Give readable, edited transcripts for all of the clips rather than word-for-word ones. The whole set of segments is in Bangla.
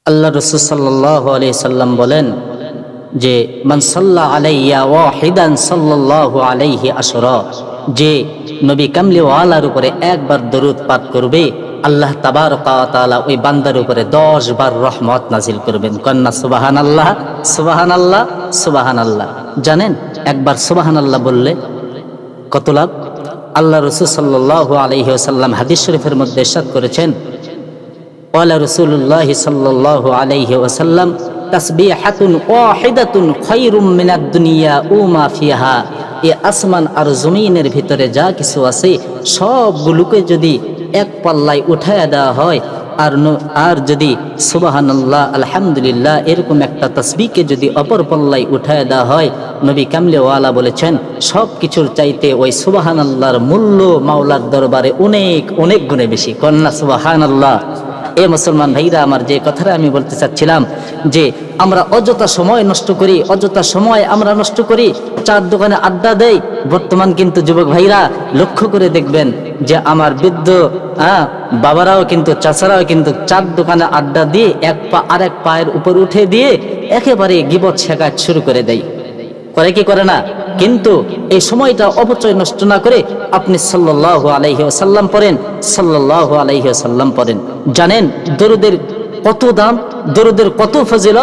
আল্লাহ রাসূল সাল্লাল্লাহু আলাইহি সাল্লাম বলেন যে মান সাল্লা আলাইয়া ওয়াহিদান সাল্লাল্লাহু আলাইহি আশরা, যে নবী কামলিওয়ালার উপরে একবার দরুদ পাঠ করবে আল্লাহ তাবারকা ওয়া তাআলা ওই বান্দার উপরে 10 বার রহমত নাজিল করবেন। কন্না সুবহানাল্লাহ সুবহানাল্লাহ সুবহানাল্লাহ। জানেন একবার সুবহানাল্লাহ বললে কত লাভ? আল্লাহ রাসূল সাল্লাল্লাহু আলাইহি ওয়াসাল্লাম হাদিস শরীফের মধ্যে ইরশাদ করেছেন, ক্বালা রাসূলুল্লাহ সাল্লাল্লাহু আলাইহি ওয়াসাল্লাম তাসবিহাতুন ওয়াহিদাতুন খায়রুম মিনাদ দুনিয়া ওয়া মা ফিহা। এই আসমান আর জমিনের ভিতরে যা কিছু আছে সবগুলোকে যদি এক পাল্লায় উঠায়া দেওয়া হয় আর যদি সুবহানাল্লাহ আলহামদুলিল্লাহ এরকম একটা তাসবিহকে যদি অপর পাল্লায় উঠায়া দেওয়া হয়, নবী কামলিওয়ালা বলেছেন সব কিছুর চাইতে ওই সুবহানাল্লাহর মূল্য মাওলার দরবারে অনেক অনেক গুণে বেশি। কন্না সুবহানাল্লাহ। এ মুসলমান ভাইরা আমার, যে কথাটা আমি বলতে চাচ্ছিলাম যে আমরা অযথা সময় নষ্ট করি, অযথা সময় আমরা নষ্ট করি, চার দোকানে আড্ডা দেই। বর্তমান কিন্তু যুবক ভাইরা লক্ষ্য করে দেখবেন যে আমার বৃদ্ধ বাবারাও কিন্তু চাচারাও কিন্তু চার দোকানে আড্ডা দিয়ে এক পা আর এক পায়ের উপর উঠে দিয়ে একেবারে গীবত শেখায় শুরু করে দেয়। করে কি করে না? কিন্তু এই সময়টা অপচয় নষ্ট না করে আপনি সাল্লাল্লাহু আলাইহি ওয়াসাল্লাম পড়েন, সাল্লাল্লাহু আলাইহি ওয়াসাল্লাম পড়েন। জানেন দরুদের কত দাম, দরুদের কত ফজিলত।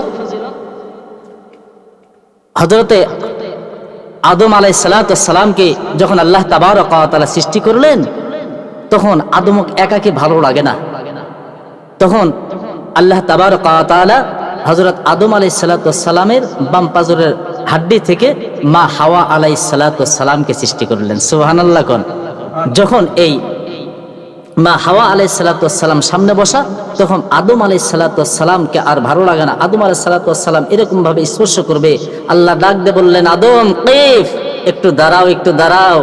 হযরতে আদম আলাইহিস সালাতু ওয়াস সালামকে যখন আল্লাহ তাবারক ওয়া তাআলা সৃষ্টি করলেন, তখন আদমকে একাকে ভালো লাগে না। তখন আল্লাহ তাবারক ওয়া তাআলা হযরত আদম আলাইহিস সালাতু ওয়াস সালামের বাম পাজরের হাড্ডি থেকে মা হাওয়া আলাইহিস সালাতু ওয়াস সালামকে সৃষ্টি করলেন। সুবহানাল্লাহ কোন। যখন এই মা হাওয়া আলাইহিস সালাতু ওয়াস সালাম সামনে বসা, তখন আদম আলাইহিস সালাতু ওয়াস সালামকে আর ভালো লাগে না। আদম আলাইহিস সালাতু ওয়াস সালাম এরকম ভাবে স্পর্শ করবে, আল্লাহ ডাক দিয়ে বললেন, আদম কিফ, একটু দাঁড়াও একটু দাঁড়াও।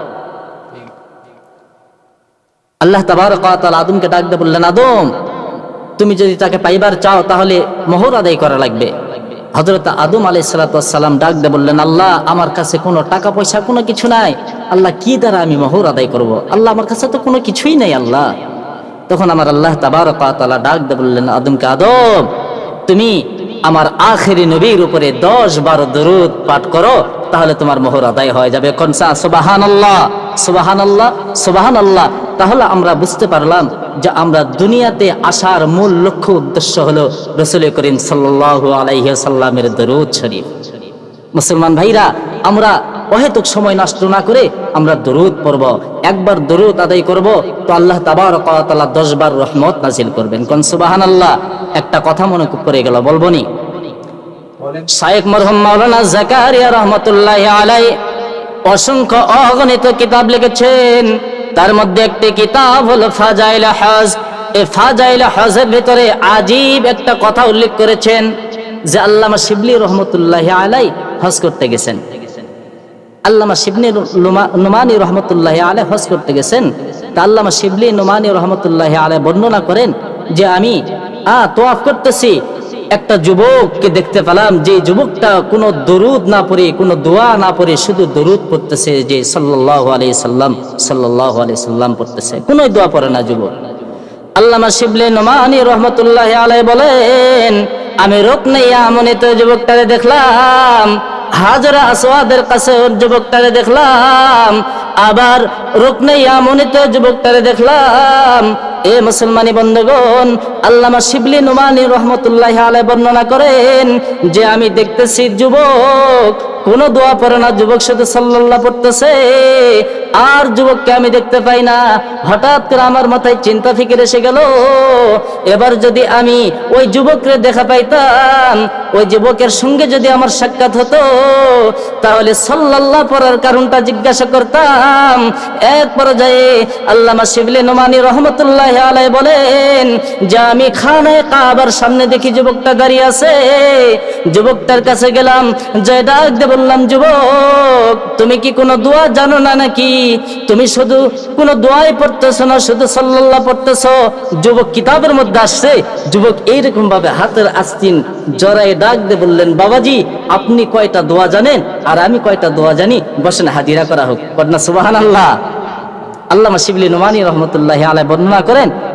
আল্লাহ তাবারক ওয়া তাআলা আদমকে ডাক দিয়ে বললেন, আদম তুমি যদি তাকে পাইবার চাও তাহলে মোহর আদায় করা লাগবে। হযরত আদম আলাইহিস সালাতু ওয়াস সালাম ডাক দিয়ে বললেন, আল্লাহ আমার কাছে কোনো টাকা পয়সা কোনো কিছু নাই, আল্লাহ কি দ্বারা আমি মোহর আদায় করব? আল্লাহ আমার কাছে তো কোনো কিছুই নাই আল্লাহ। তখন আমার আল্লাহ তাবারক ওয়া তাআলা ডাক দিয়ে বললেন আদমকে, আদম তুমি আমার আখেরি নবীর উপরে 10-12 দরুদ পাঠ করো, তাহলে তোমার মোহর আদায় হয়ে যাবে। কনসা সুবহানাল্লাহ সুবহানাল্লাহ সুবহানাল্লাহ। তাহলে আমরা বুঝতে পারলাম যে আমরা দুনিয়াতে আসার মূল লক্ষ্য উদ্দেশ্য হলো রাসূল করিম সাল্লাল্লাহু আলাইহি ওয়াসাল্লামের দরুদ শরীফ। মুসলমান ভাইরা, আমরা অহেতুক সময় নষ্ট না করে আমরা দরুদ পড়ব। একবার দরুদ আদায় করব তো আল্লাহ তাবারক ওয়া তাআলা 10 বার রহমত নাজিল করবেন। কোন সুবহানাল্লাহ। একটা কথা মনে পড়ে গেল, বলবনি? শায়েখ মরহুম মাওলানা জাকারিয়া রাহমাতুল্লাহি আলাইহি অসংখ্য অগণিত কিতাব লিখেছেন। তার মধ্যে একটি কিতাব হলো ফাজাইল হজ। এই ফাজাইল হজের ভিতরে আজীব একটা কথা উল্লেখ করেছেন যে আল্লামা শিবলি রহমতুল্লাহি আলাইহি হজ করতে গেছেন। আল্লামা শিবলি নুমানি রহমতুল্লাহি আলাইহি হজ করতে গেছেন। তা আল্লামা শিবলি নুমানি রহমতুল্লাহি আলাইহি বর্ণনা করেন যে আমি তওয়াফ করতেছি, একটা যুবককে দেখতে পেলাম, যে যুবকটা কোনো দরুদ না পড়ে কোনো দোয়া না পড়ে শুধু দরুদ পড়তেছে, যে সাল্লাল্লাহু আলাইহি সাল্লাম সাল্লাল্লাহু আলাইহি সাল্লাম পড়তেছে, কোনো দোয়া পড়ে না যুবক। আল্লামা শিবলি নুমানি রহমতুল্লাহি আলাইহি বলেন, আমি রুকনে ইয়ামানিতে যুবকটারে দেখলাম, হাজরা আসওয়াদের কাছে যুবকটারে দেখলাম, আবার রুকনে ইয়ামানিতে যুবকটারে দেখলাম। এ মুসলমানি বন্ধুগণ, আল্লামা শিবলি নুমানি রহমতুল্লাহি আলাইহি বর্ণনা করেন যে আমি দেখতেছি যুবক কোনো দোয়া পড়ে না, যুবক শুধু সাল্লাল্লাহ পড়তেছে, আর যুবককে আমি দেখতে পাই না। হঠাৎ করে আমার মাথায় চিন্তা ফিকির এসে গেল, এবার যদি আমি ওই যুবককে দেখা পাইতাম, ওই যুবকের সঙ্গে যদি আমার সাক্ষাৎ হতো, তাহলে সাল্লাল্লাহ পড়ার কারণটা জিজ্ঞাসা করতাম। এক পর্যায়ে আল্লামা শিবলি নুমানি রহমতুল্লাহি আলাইহি বলেন যে আমি খানায়ে কাবার সামনে দেখি যুবকটা দাঁড়িয়ে আছে। যুবকটার কাছে গেলাম, যে ডাক দিয়ে বললাম, যুবক তুমি কি কোনো দোয়া জানো না নাকি? তুমি শুধু কোনো দোয়াই পড়তেছো না, শুধু সাল্লাল্লাহ পড়তেছো। যুবক কিতাবের মধ্যে আসছে, যুবক এইরকম ভাবে হাতের আস্তিন জড়ায় ডাক দিয়ে বললেন, বাবাজি আপনি কয়টা দোয়া জানেন আর আমি কয়টা দোয়া জানি, বসেন হাজিরা করা হোক। কন্যা সুবহানাল্লাহ। আল্লামা শিবলি নুমানি রহমতুল্লাহি আলাইহি বর্ণনা করেন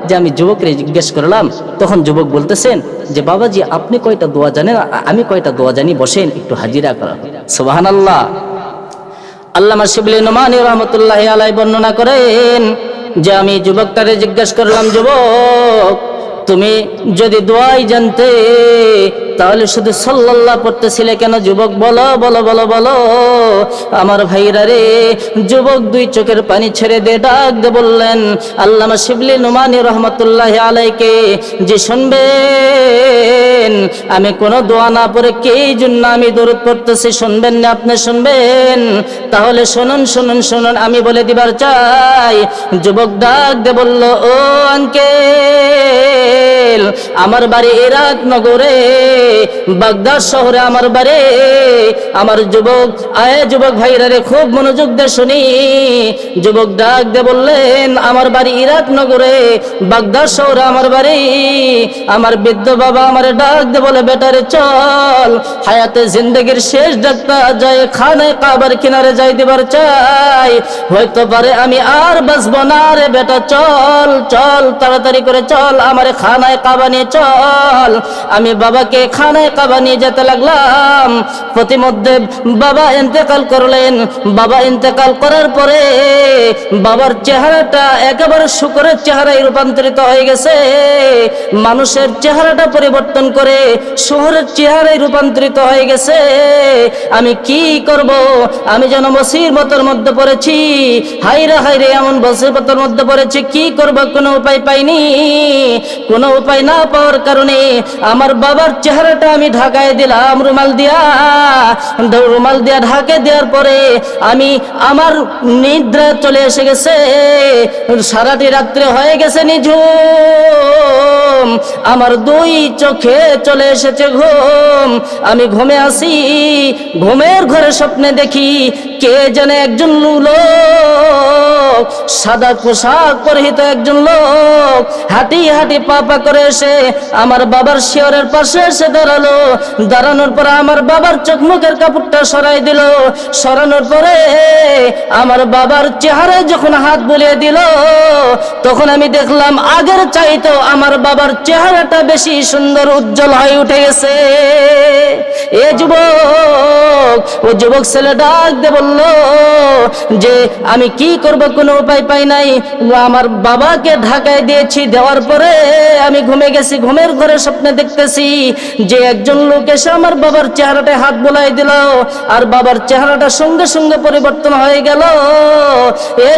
যে আমি যুবকরে জিজ্ঞেস করলাম, তখন যুবক বলতেছেন যে বাবাজি আপনি কয়টা দোয়া জানেন, আমি কয়টা দোয়া জানি, বসেন একটু হাজিরা করা। সুবহানাল্লাহ। আল্লামা শিবলি নোমানী রহমতুল্লাহি আলাইহি বর্ণনা করেন যে আমি যুবকটারে জিজ্ঞেস করলাম, যুবক তুমি যদি দোয়াই জানতে তাহলে শুধু সাল্লাল্লাহ পড়তেছিলে কেন? যুবক বলো বলো বলো বলো। আমার ভাইরা রে, যুবক দুই চোখের পানি ছেড়ে দিয়ে ডাক দিয়ে বললেন, আল্লামা শিবলি নোমানী রহমতুল্লাহি আলাইকে যে শুনবেন আমি কোনো দোয়া না পড়ে কে জন্য আমি দরুদ পড়তেছি, শুনবেন না? আপনি শুনবেন? তাহলে শুনুন শুনুন শুনুন, আমি বলে দিবার চাই। যুবক ডাক দিয়ে বলল, ও আঙ্কেল, আমার বাড়ি ইরাক নগরে, বাগদাদ শহরে আমার বাড়ি। আমার যুবক যুবক ভাইরা রে, খুব মনোযোগ দিয়ে শুনি। যুবক ডাক দিয়ে বললেন, আমার বাড়ি ইরাক নগরে, বাগদাদ শহরে আমার বাড়ি। আমার বৃদ্ধ বাবা আমার ডাক দিয়ে বলে, বেটারে চল, হায়াতে জিন্দগির শেষ ডাকটা যায় খানে কাবার কিনারে যাই দিবার চাই, হয়তো পারে আমি আর বাঁচবো না রে বেটা, চল চল তাড়াতাড়ি করে চল, আমার খানায় কাবা নিয়ে চল। আমি বাবাকে খানায় কাবা নিয়ে যেতে লাগলাম। প্রতিমধ্যে বাবা ইন্তেকাল করলেন। বাবা ইন্তেকাল করার পরে বাবার চেহারাটা একেবারে শুকরের চেহারায় রূপান্তরিত হয়ে গেছে। মানুষের চেহারাটা পরিবর্তন করে শহরের চেহারায় রূপান্তরিত হয়ে গেছে। আমি কি করব? আমি যেন মুসিবতের মধ্যে পড়েছি, হাইরে হাইরে এমন মুসিবতের মধ্যে পড়েছি, কি করব? কোনো উপায় পাইনি। কোনো উপায় না পাওয়ার কারণে আমার বাবার চেহারাটা আমি ঢাকায় দিলাম রুমাল দিয়া। রুমাল দিয়া ঢাকে দেওয়ার পরে আমি আমার নিদ্রা চলে এসে গেছে। সারাটি রাত্রে হয়ে গেছে নিঝুম। আমার দুই চোখে চলে এসেছে ঘুম। আমি ঘুমে আসি, ঘুমের ঘরে স্বপ্নে দেখি কে যেন একজন লোক, সাদা পোশাক পরিহিত একজন লোক হাঁটি হাঁটি পা পা করে এসে আমার বাবার শিয়রের পাশে এসে দাঁড়ালো। দাঁড়ানোর পরে আমার বাবার চোখ মুখের কাপড়টা সরাই দিল। সরানোর পরে আমার বাবার চেহারায় যখন হাত বুলিয়ে দিল, তখন আমি দেখলাম আগের চাইতো আমার বাবার চেহারাটা বেশি সুন্দর উজ্জ্বল হয়ে উঠে গেছে। এ যুবক, ও যুবক ছেলে ডাক দিয়ে বলল যে আমি কি করব, কোনো উপায় পাই নাই। আমার বাবাকে ঢাকায় দিয়েছি, দেওয়ার পরে আমি ঘুমে গেছি। ঘুমের ঘরে স্বপ্নে দেখতেছি যে একজন লোক এসে আমার বাবার চেহারাটায় হাত বোলাই দিল, আর বাবার চেহারাটা সঙ্গে সঙ্গে পরিবর্তন হয়ে গেল। এ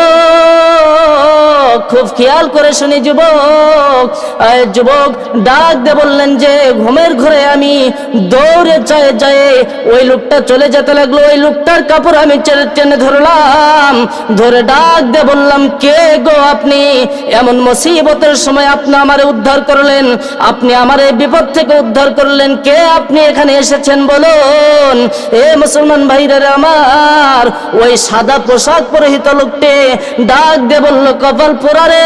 যুবক, খুব খেয়াল করে শুনি যুবক। যুবক ডাক দিয়ে বললেন যে ঘুমের ঘরে আমি দৌড়ে যায় ওই লোকটা চলে যেতে লাগলো। ওই লোকটার কাপড় আমি টেনে ধরলাম, ধরে ডাক দিয়ে বললাম, কে গো আপনি? এমন মুসিবতের সময় আপনি আমারে উদ্ধার করলেন, আপনি আমার এই বিপদ থেকে উদ্ধার করলেন, কে আপনি? এখানে এসেছেন বলুন। এ মুসলমান ভাইরা আমার, ওই সাদা পোশাক পরিহিত লোকটি ডাক দিয়ে বলল, কপাল পোড়া রে,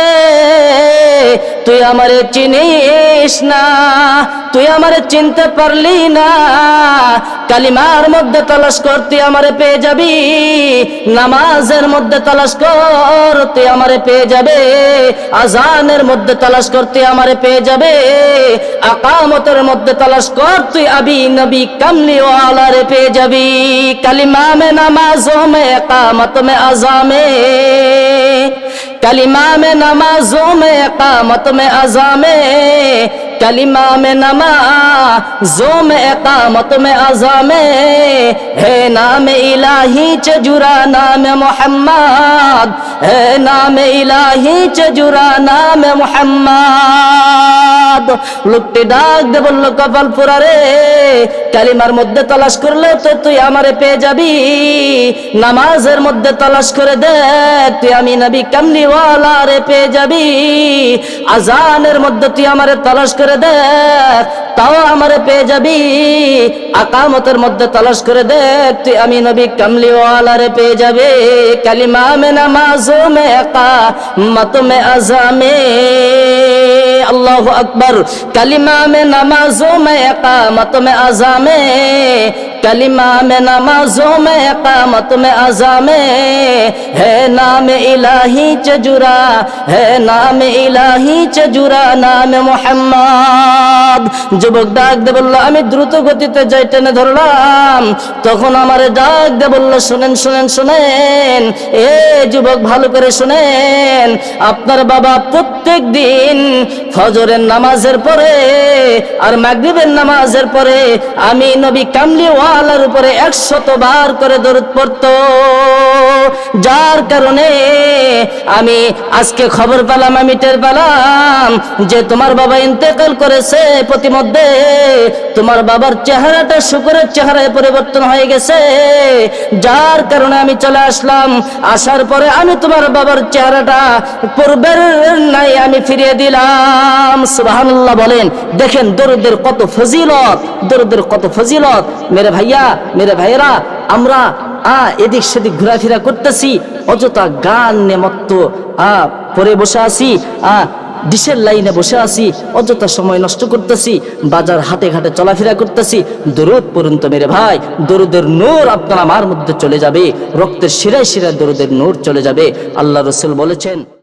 তুই আমারে চিনিস না, তুই আমারে চিনতে পারলি না। কালিমার মধ্যে তালাশ কর, তুই আমারে পেয়ে যাবি। নামাজের মধ্যে তালাশ কর, তুই আমারে পেয়ে যাবে। আজানের মধ্যে তালাশ কর, তুই আমারে পেয়ে যাবে। আকামতের মধ্যে তালাশ কর, তুই আবি নবী কামলি ওয়ালারে পেয়ে যাবি। কালিমা মে নামাজোं में इकामत में अज़ा में, कलिमा में नमाजों में इकामत में अज़ा में, कलिमा में नमाजों में इकामत में अज़ा में, है नाम इलाही चजुरा नाम मोहम्मद, है नाम इलाही चजुरा नाम मोहम्मद। লোকটি ডাক দে বলল, কপাল পোড়া রে, কালিমার মধ্যে তালাশ করলে তো তুই আমারে পেয়ে যাবি। নামাজের মধ্যে তালাশ করে দেখ, তুই আমি নবী কামলিওয়ালা রে পেয়ে যাবি। আজানের মধ্যে তুই আমারে তালাশ করে দেখ, তাও আমারে পেয়ে যাবি। আকামতের মধ্যে তালাশ করে দেখ, তুই আমি নবী কামলিওয়ালা রে পেয়ে যাবে। কালিমা মে নামাজো মে ইকামত মে আযা মে, अल्लाहु अकबर। कलिमा में नमाजों में इकामत में अज़ा में, कलिमा में नमाजों में इकामत में अज़ा में है नाम इलाही चजुरा है नाम इलाही चजुरा नाम मुहम्मद। যুবক ডাক দে বলল আমি দ্রুত গতিতে যাই টেনে ধরলাম, তখন আমারে ডাক দে বলল শুনেন শুনেন শুনেন, এ যুবক ভালো করে শুনেন, আপনার বাবা প্রত্যেক দিন ফজরের নামাজের পরে আর মাগরিবের নামাজের পরে আমি নবী কামলিওয়ালার উপরে 100 বার করে দরুদ পড়তো, যার কারণে আমি আজকে খবর পেলাম, আমি টের পেলাম যে তোমার বাবা ইন্তেকাল করেছে, প্রতিমধ্যে তোমার বাবার চেহারাটা শুকরের চেহারায় পরিবর্তন হয়ে গেছে, যার কারণে আমি চলে আসলাম। আসার পরে আমি তোমার বাবার চেহারাটা পূর্বের নাই আমি ফিরিয়ে দিলাম। সুবহানাল্লাহ বলেন। দেখেন দরুদের কত ফজিলত, দরুদের কত ফজিলত। মেরে ভাইয়া মেরে ভাইয়েরা, আমরা এদিক সেদিক ঘোরাফেরা করতেছি, অযথা গান নেমত্ত পরে বসে আছি, ডিশের লাইনে বসে আছি, অযথা সময় নষ্ট করতেছি, বাজার হাটে ঘাটে চলাফেরা করতেছি। দরুদ পর্যন্ত মেরে ভাই, দরুদের নূর আপনার আমার মধ্যে চলে যাবে, রক্তের শিরায় শিরায় দরুদের নূর চলে যাবে। আল্লাহ রাসূল বলেছেন